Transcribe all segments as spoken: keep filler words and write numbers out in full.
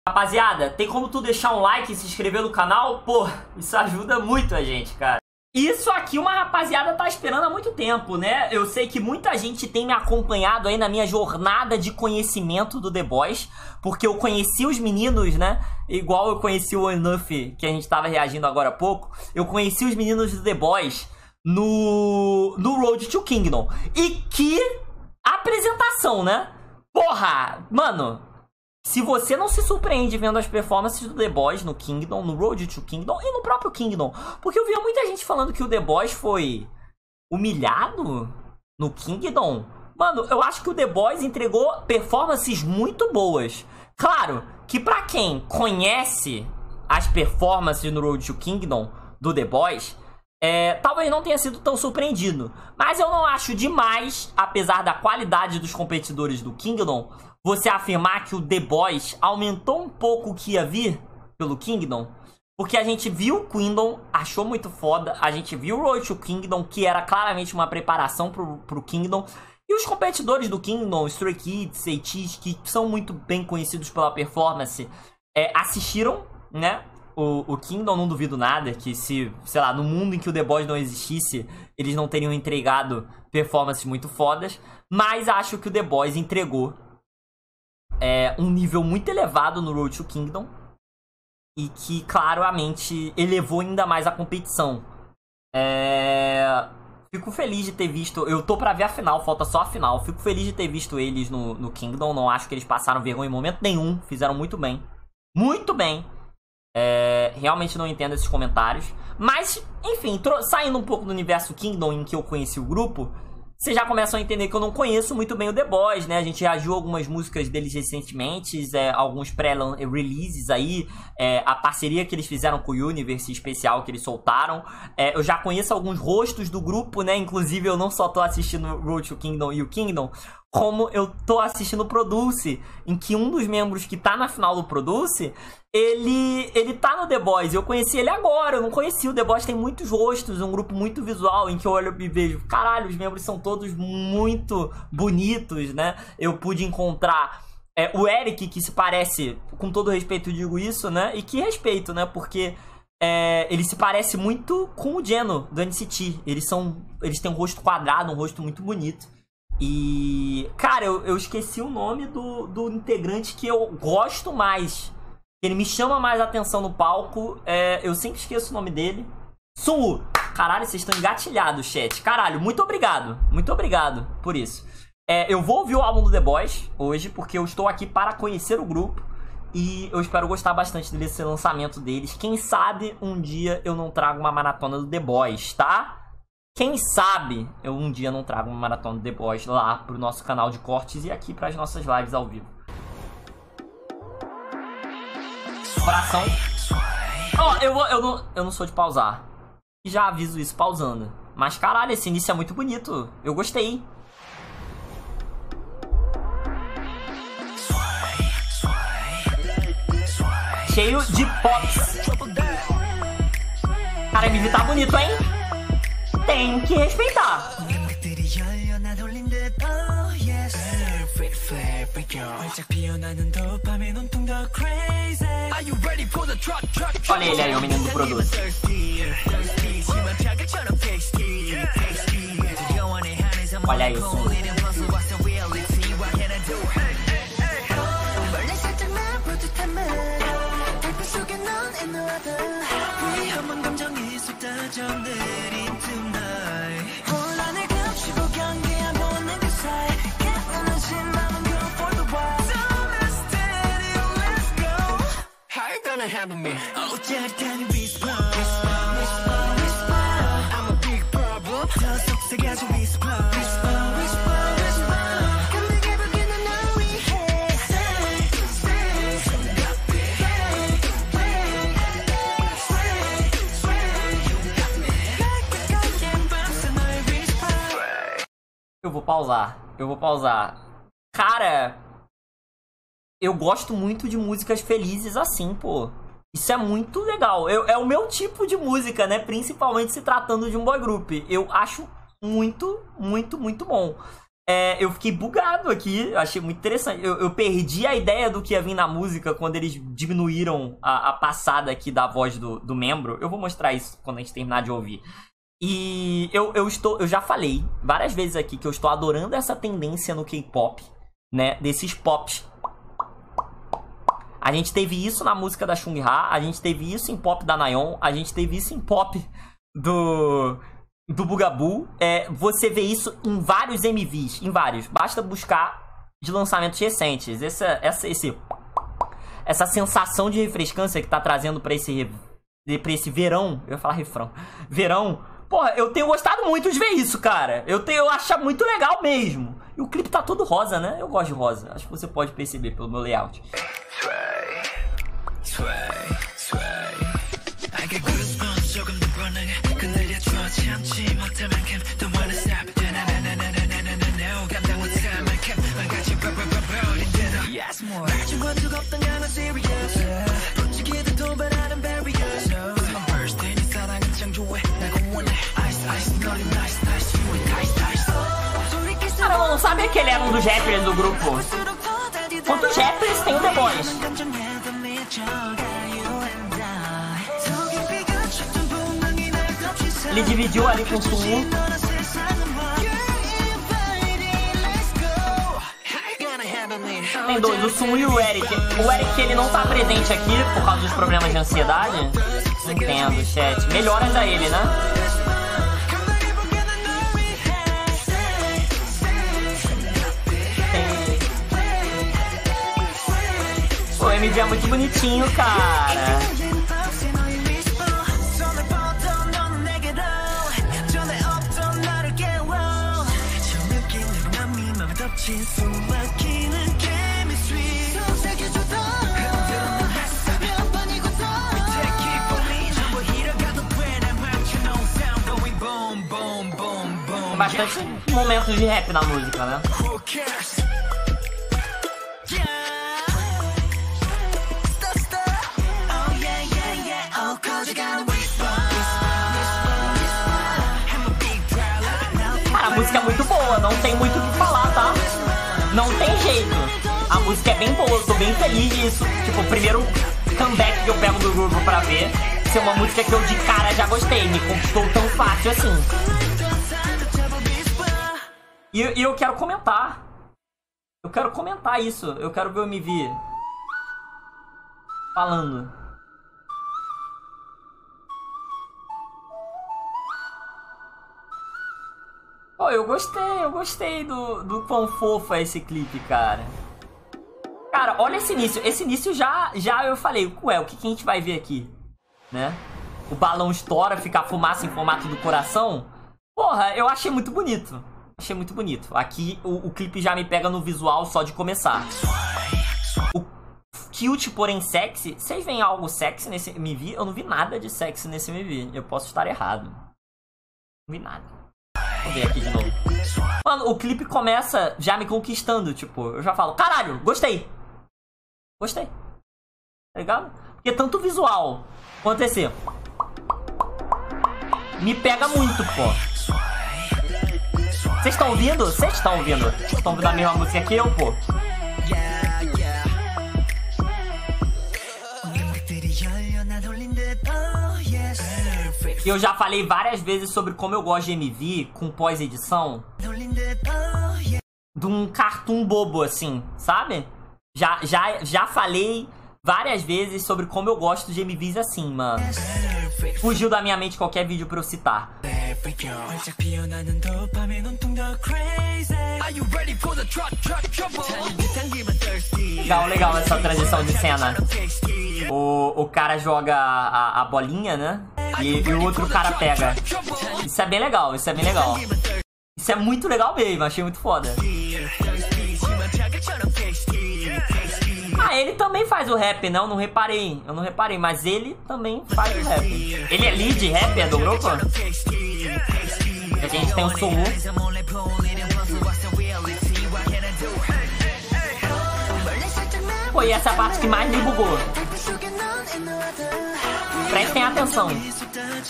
Rapaziada, tem como tu deixar um like e se inscrever no canal? Pô, isso ajuda muito a gente, cara. Isso aqui uma rapaziada tá esperando há muito tempo, né? Eu sei que muita gente tem me acompanhado aí na minha jornada de conhecimento do The Boys, porque eu conheci os meninos, né? Igual eu conheci o Enough, que a gente tava reagindo agora há pouco. Eu conheci os meninos do The Boys no, no Road to Kingdom. E que apresentação, né? Porra, mano... Se você não se surpreende vendo as performances do The Boys no Kingdom, no Road to Kingdom e no próprio Kingdom, porque eu via muita gente falando que o The Boys foi humilhado no Kingdom. Mano, eu acho que o The Boys entregou performances muito boas. Claro que pra quem conhece as performances no Road to Kingdom do The Boys, é, talvez não tenha sido tão surpreendido. Mas eu não acho demais, apesar da qualidade dos competidores do Kingdom, você afirmar que o The Boys aumentou um pouco o que ia vir pelo Kingdom. Porque a gente viu o Kingdom, achou muito foda. A gente viu o Road to Kingdom, que era claramente uma preparação pro, pro Kingdom. E os competidores do Kingdom, Stray Kids, ATEEZ, que são muito bem conhecidos pela performance, é, assistiram, né? O, o Kingdom, não duvido nada que se, sei lá, no mundo em que o The Boys não existisse, eles não teriam entregado performances muito fodas. Mas acho que o The Boys entregou É, um nível muito elevado no Road to Kingdom e que claramente elevou ainda mais a competição. É... Fico feliz de ter visto... Eu tô pra ver a final, falta só a final. Fico feliz de ter visto eles no, no Kingdom. Não acho que eles passaram vergonha em momento nenhum. Fizeram muito bem. Muito bem. É... Realmente não entendo esses comentários. Mas, enfim, saindo um pouco do universo Kingdom em que eu conheci o grupo... Vocês já começam a entender que eu não conheço muito bem o The Boys, né? A gente reagiu a algumas músicas deles recentemente, é, alguns pré-releases aí, é, a parceria que eles fizeram com o Universe especial que eles soltaram. É, eu já conheço alguns rostos do grupo, né? Inclusive eu não só tô assistindo Road to Kingdom e o Kingdom, como eu tô assistindo o Produce, em que um dos membros que tá na final do Produce, ele, ele tá no The Boys. Eu conheci ele agora, eu não conheci. O The Boys tem muitos rostos, um grupo muito visual, em que eu olho e vejo, caralho, os membros são todos muito bonitos, né? Eu pude encontrar é, o Eric, que se parece, com todo respeito eu digo isso, né? E que respeito, né? Porque é, ele se parece muito com o Geno, do N C T. Eles, são, eles têm um rosto quadrado, um rosto muito bonito. E, cara, eu, eu esqueci o nome do, do integrante que eu gosto mais. Ele me chama mais atenção no palco. É, eu sempre esqueço o nome dele. Sunwoo. Caralho, vocês estão engatilhados, chat. Caralho, muito obrigado. Muito obrigado por isso. É, eu vou ouvir o álbum do The Boys hoje, porque eu estou aqui para conhecer o grupo. E eu espero gostar bastante desse lançamento deles. Quem sabe um dia eu não trago uma maratona do The Boys, tá? Quem sabe eu um dia não trago uma maratona do The Boys lá pro nosso canal de cortes e aqui pras nossas lives ao vivo. Coração. Ó, oh, eu, vou, eu, não, eu não sou de pausar. E já aviso isso pausando. Mas caralho, esse início é muito bonito. Eu gostei. Cheio de pops. Cara, M V tá bonito, hein? Tem que respeitar. Olha ele aí, o menino do produto. Olha aí o som. Eu vou pausar, eu vou pausar. Cara, eu gosto muito de músicas felizes assim, pô. Isso é muito legal. Eu, é o meu tipo de música, né? Principalmente se tratando de um boy group. Eu acho muito, muito, muito bom. É, eu fiquei bugado aqui, eu achei muito interessante. Eu, eu perdi a ideia do que ia vir na música quando eles diminuíram a, a passada aqui da voz do, do membro. Eu vou mostrar isso quando a gente terminar de ouvir. E eu, eu, estou, eu já falei várias vezes aqui que eu estou adorando essa tendência no K-pop, né? Desses pops. A gente teve isso na música da Chung-ha, a gente teve isso em pop da Nayeon, a gente teve isso em pop do... do Bugaboo. É, você vê isso em vários M Vs, em vários. Basta buscar de lançamentos recentes. Essa, essa, esse, essa sensação de refrescância que tá trazendo pra esse, pra esse verão. Eu ia falar refrão. Verão. Porra, eu tenho gostado muito de ver isso, cara. Eu, tenho, eu acho muito legal mesmo. E o clipe tá todo rosa, né? Eu gosto de rosa. Acho que você pode perceber pelo meu layout. Sway, sway, sway. I get goosebumps, 조금 더 불안해. 흔들려줘 참지 못할 만큼 Don't wanna stop. No 감당 못할 만큼 망가진 버버버버린 Yes more. 나중 관중 없던 강한 serious. 부지기도 도발하는 barriers. I'm bursting 이 사랑은 창조해. 날 공원해. Ice ice 너는 nice nice. You ain't nice nice. Caramba, não sabia que ele era um dos rappers do grupo. Quantos rappers tem o The Boys? Ele dividiu ali com o Sumu. Tem dois, o Sumu e o Eric. O Eric, ele não tá presente aqui por causa dos problemas de ansiedade. Entendo, chat. Melhoras a ele, né? O M V é muito bonitinho, cara. Tem bastante momentos de rap na música, né? Cara, a música é muito boa, não tem muito o que falar, tá? Não tem jeito. A música é bem boa, eu tô bem feliz disso. Tipo, o primeiro comeback que eu pego do grupo pra ver ser uma música que eu de cara já gostei, me conquistou tão fácil assim. E, e eu quero comentar. Eu quero comentar isso. Eu quero ver o M V falando. Pô, eu gostei, eu gostei do, do quão fofo é esse clipe, cara. Cara, olha esse início. Esse início já, já eu falei, ué, o que, que a gente vai ver aqui? Né? O balão estoura, fica a fumaça em formato do coração. Porra, eu achei muito bonito. Achei muito bonito. Aqui o, o clipe já me pega no visual só de começar. O cute, porém sexy. Vocês veem algo sexy nesse M V? Eu não vi nada de sexy nesse M V. Eu posso estar errado. Não vi nada. Vou ver aqui de novo. Mano, o clipe começa já me conquistando. Tipo, eu já falo, caralho, gostei. Gostei. Tá ligado? Porque tanto o visual quanto esse me pega muito, pô. Vocês estão ouvindo? Vocês estão ouvindo? Estão ouvindo a mesma música que eu, pô? E eu já falei várias vezes sobre como eu gosto de M V com pós-edição de um cartoon bobo, assim, sabe? Já, já, já falei várias vezes sobre como eu gosto de M Vs assim, mano. Fugiu da minha mente qualquer vídeo pra eu citar. Legal, legal essa transição de cena. O, o cara joga a, a bolinha, né? E, e o outro cara pega. Isso é bem legal, isso é bem legal. Isso é muito legal mesmo, achei muito foda. Ah, ele também faz o rap, não? Não reparei, eu não reparei, mas ele também faz o rap. Ele é lead rap, é do grupo? Aqui a gente tem o Sumu. Pô, e essa é a parte que mais me bugou. Prestem atenção.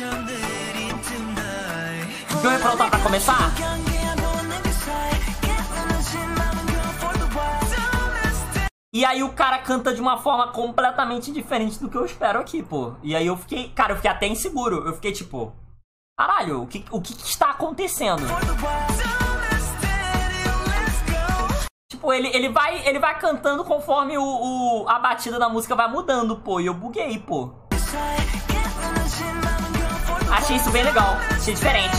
O refrão tá pra começar? E aí o cara canta de uma forma completamente diferente do que eu espero aqui, pô. E aí eu fiquei, cara, eu fiquei até inseguro. Eu fiquei tipo, caralho, o que, o que, que está acontecendo? Tipo, ele, ele, vai, ele vai cantando conforme o, o, a batida da música vai mudando, pô. E eu buguei, pô. Achei isso bem legal. Achei diferente.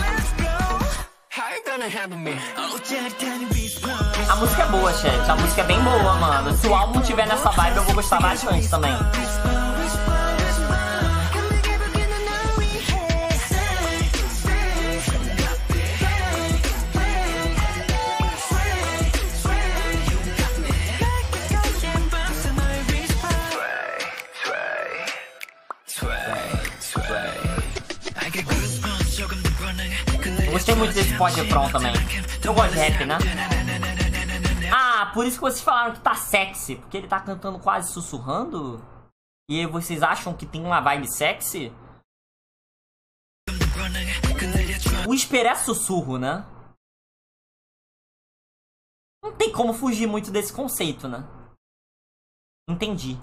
A música é boa, chat. A música é bem boa, mano. Se o álbum tiver nessa vibe, eu vou gostar bastante também. Eu gostei muito desse pod Efron também. Eu gosto de rap, né? Ah, por isso que vocês falaram que tá sexy. Porque ele tá cantando quase sussurrando? E aí vocês acham que tem uma vibe sexy? O Whisper é sussurro, né? Não tem como fugir muito desse conceito, né? Entendi.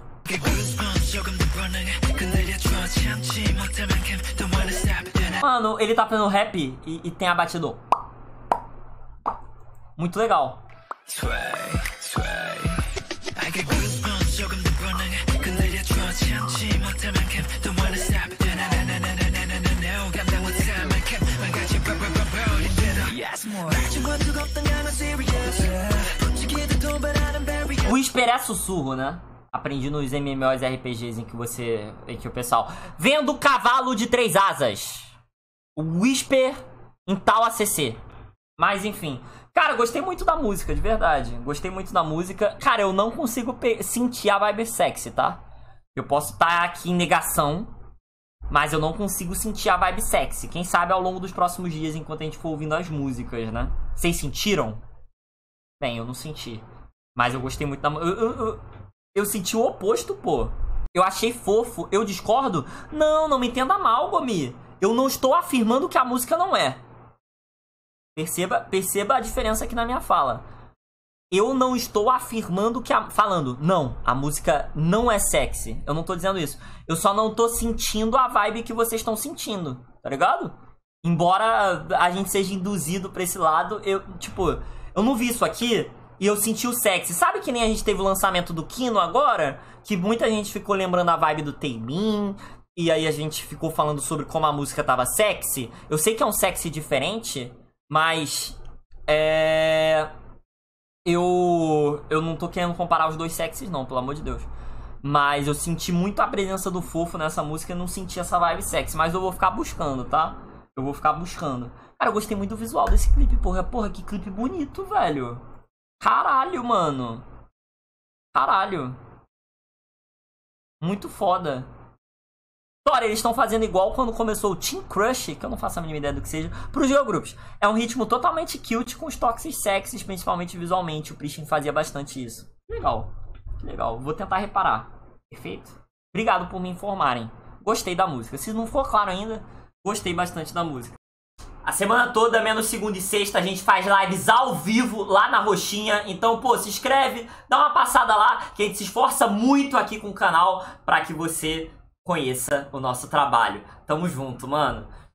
Mano, ele tá fazendo rap e, e tem a batida. Muito legal. O Whisper é sussurro, né? Aprendi nos M M Os e R P Gs em que você... em que o pessoal... Vendo o cavalo de três asas. O Whisper em tal A C C. Mas enfim. Cara, eu gostei muito da música, de verdade. Gostei muito da música. Cara, eu não consigo sentir a vibe sexy, tá? Eu posso estar aqui em negação, mas eu não consigo sentir a vibe sexy. Quem sabe ao longo dos próximos dias, enquanto a gente for ouvindo as músicas, né? Vocês sentiram? Bem, eu não senti. Mas eu gostei muito da música. Eu, eu, eu, eu senti o oposto, pô. Eu achei fofo. Eu discordo? Não, não me entenda mal, Gomi. Eu não estou afirmando que a música não é. Perceba, perceba a diferença aqui na minha fala. Eu não estou afirmando que a... Falando, não, a música não é sexy. Eu não tô dizendo isso. Eu só não tô sentindo a vibe que vocês estão sentindo. Tá ligado? Embora a gente seja induzido pra esse lado, eu, tipo, eu não vi isso aqui e eu senti o sexy. Sabe que nem a gente teve o lançamento do Kino agora? Que muita gente ficou lembrando a vibe do Taemin. E aí a gente ficou falando sobre como a música tava sexy. Eu sei que é um sexy diferente, mas... É... Eu... Eu não tô querendo comparar os dois sexys não, pelo amor de Deus. Mas eu senti muito a presença do fofo nessa música e não senti essa vibe sexy. Mas eu vou ficar buscando, tá? Eu vou ficar buscando. Cara, eu gostei muito do visual desse clipe, porra. Porra, que clipe bonito, velho. Caralho, mano. Caralho. Muito foda. Olha, eles estão fazendo igual quando começou o Teen Crush, que eu não faço a mínima ideia do que seja, pros girl groups. É um ritmo totalmente cute, com os toques sexys, principalmente visualmente. O Pristin fazia bastante isso. Legal. Legal. Vou tentar reparar. Perfeito? Obrigado por me informarem. Gostei da música. Se não for claro ainda, gostei bastante da música. A semana toda, menos segunda e sexta, a gente faz lives ao vivo lá na Roxinha. Então, pô, se inscreve, dá uma passada lá, que a gente se esforça muito aqui com o canal para que você conheça o nosso trabalho. Tamo junto, mano.